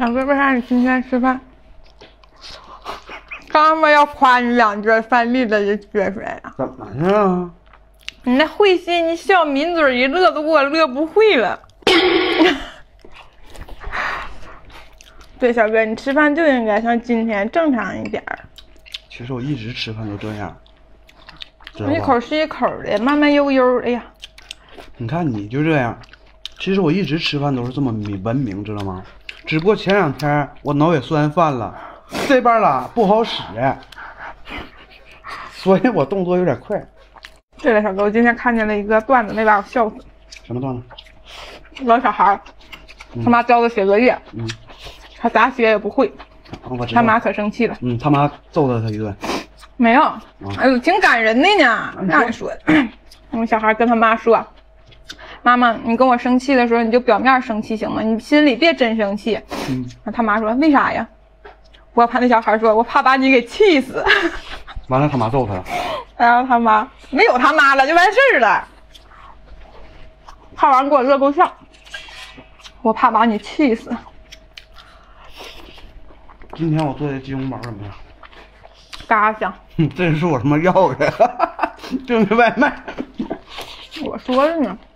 小哥，为啥你今天吃饭？刚嘛要夸你2句，饭立了就撅出来了。 怎么了？ 你那会心一笑，抿嘴一乐，都给我乐不会了。对，小哥，你吃饭就应该像今天正常一点儿。 其实我一直吃饭都这样， 一口是一口的，慢慢悠悠。哎呀， 你看你就这样。其实我一直吃饭都是这么文明，知道吗？只不过前2天我脑血栓犯了，这边啦不好使，所以我动作有点快。 对了，小哥，我今天看见了一个段子，没把我笑死。 什么段子？ 老小孩他妈教他写作业，他咋写也不会，他妈可生气了。 他妈揍了他一顿。 没有，哎呦，挺感人的呢。那你说的，小孩跟他妈说：“妈妈，你跟我生气的时候，你就表面生气行吗？你心里别真生气。”他妈说：“为啥呀？”我怕那小孩说：“我怕把你给气死。” 完了，他妈揍他了。 然后他妈没有他妈了，就完事儿了。看完给我乐够呛，我怕把你气死。 今天我做的鸡公煲怎么样？ 嘎香。 这是我他妈要的，就是外卖。 我说了呢。